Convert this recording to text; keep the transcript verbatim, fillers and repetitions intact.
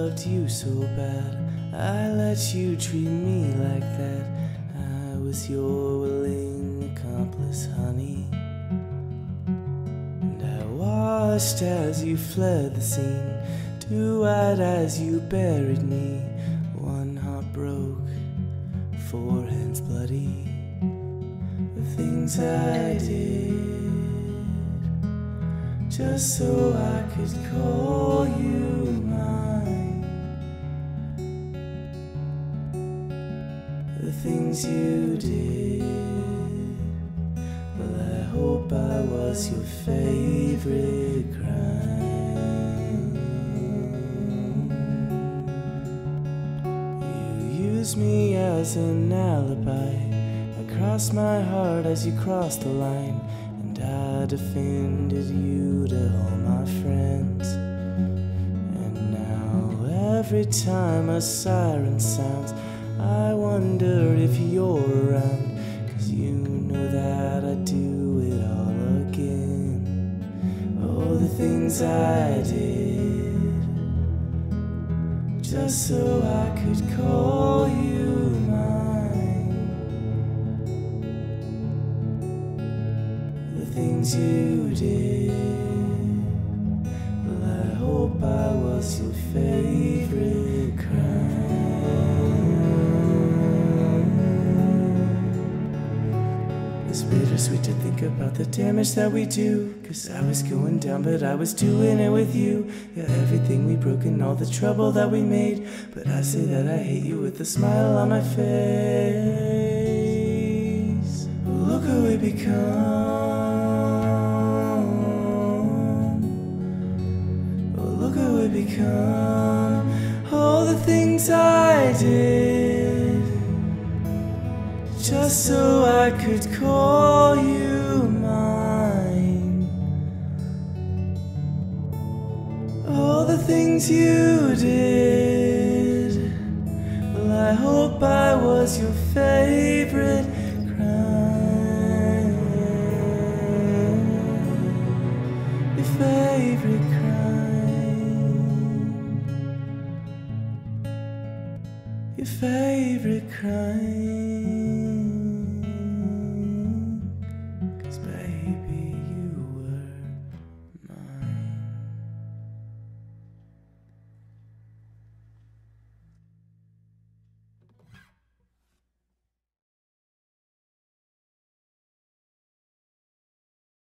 loved you so bad, I let you treat me like that. I was your willing accomplice, honey. And I watched as you fled the scene, two-eyed as you buried me. One heart broke, four hands bloody. The things I did just so I could call you mine. The things you did, well, I hope I was your favorite crime. You used me as an alibi. I crossed my heart as you crossed the line, and I defended you to all my friends. And now every time a siren sounds, I wonder if you're around, 'cause you know that I do it all again. Oh, the things I did just so I could call you mine. The things you did, well, I hope I was your favorite crime. It's bittersweet to think about the damage that we do, 'cause I was going down but I was doing it with you. Yeah, everything we broke and all the trouble that we made, but I say that I hate you with a smile on my face. Look who we become. Look who we become. All the things I did just so I could call you mine. All the things you did, well, I hope I was your favorite crime. Your favorite crime. Your favorite crime.